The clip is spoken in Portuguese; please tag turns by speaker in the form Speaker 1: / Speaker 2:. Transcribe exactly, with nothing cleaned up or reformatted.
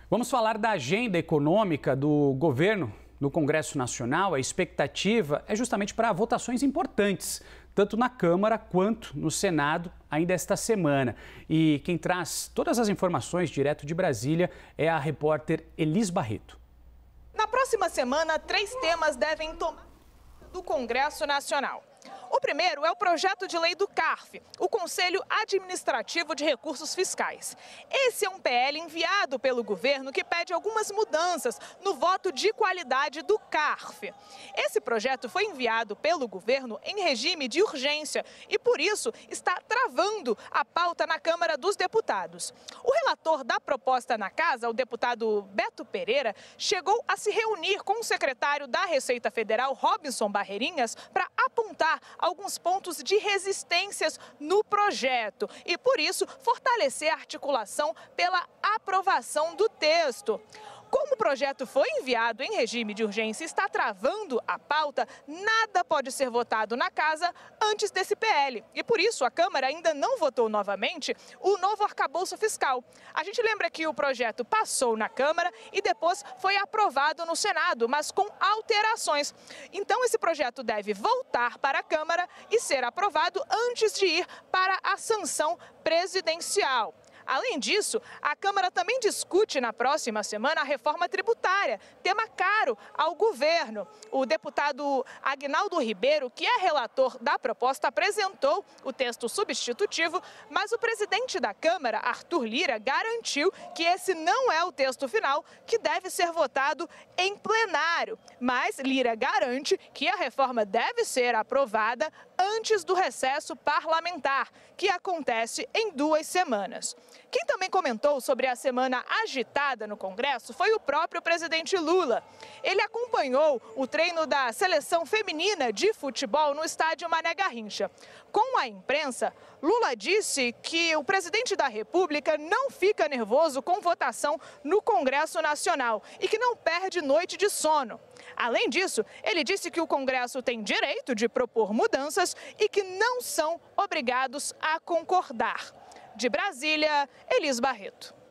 Speaker 1: Vamos falar da agenda econômica do governo no Congresso Nacional. A expectativa é justamente para votações importantes, tanto na Câmara quanto no Senado, ainda esta semana. E quem traz todas as informações direto de Brasília é a repórter Elis Barreto.
Speaker 2: Na próxima semana, três temas devem tomar do Congresso Nacional. O primeiro é o projeto de lei do CARF, o Conselho Administrativo de Recursos Fiscais. Esse é um P L enviado pelo governo que pede algumas mudanças no voto de qualidade do CARF. Esse projeto foi enviado pelo governo em regime de urgência e, por isso, está travando a pauta na Câmara dos Deputados. O relator da proposta na Casa, o deputado Beto Pereira, chegou a se reunir com o secretário da Receita Federal, Robinson Barreirinhas, para apontar alguns pontos de resistências no projeto e, por isso, fortalecer a articulação pela aprovação do texto. Como o projeto foi enviado em regime de urgência e está travando a pauta, nada pode ser votado na Casa antes desse P L. E por isso a Câmara ainda não votou novamente o novo arcabouço fiscal. A gente lembra que o projeto passou na Câmara e depois foi aprovado no Senado, mas com alterações. Então esse projeto deve voltar para a Câmara e ser aprovado antes de ir para a sanção presidencial. Além disso, a Câmara também discute na próxima semana a reforma tributária, tema caro ao governo. O deputado Aguinaldo Ribeiro, que é relator da proposta, apresentou o texto substitutivo, mas o presidente da Câmara, Arthur Lira, garantiu que esse não é o texto final, que deve ser votado em plenário. Mas Lira garante que a reforma deve ser aprovada antes do recesso parlamentar, que acontece em duas semanas. Quem também comentou sobre a semana agitada no Congresso foi o próprio presidente Lula. Ele acompanhou o treino da seleção feminina de futebol no estádio Mané Garrincha. Com a imprensa, Lula disse que o presidente da República não fica nervoso com votação no Congresso Nacional e que não perde noite de sono. Além disso, ele disse que o Congresso tem direito de propor mudanças e que não são obrigados a concordar. De Brasília, Elis Barreto.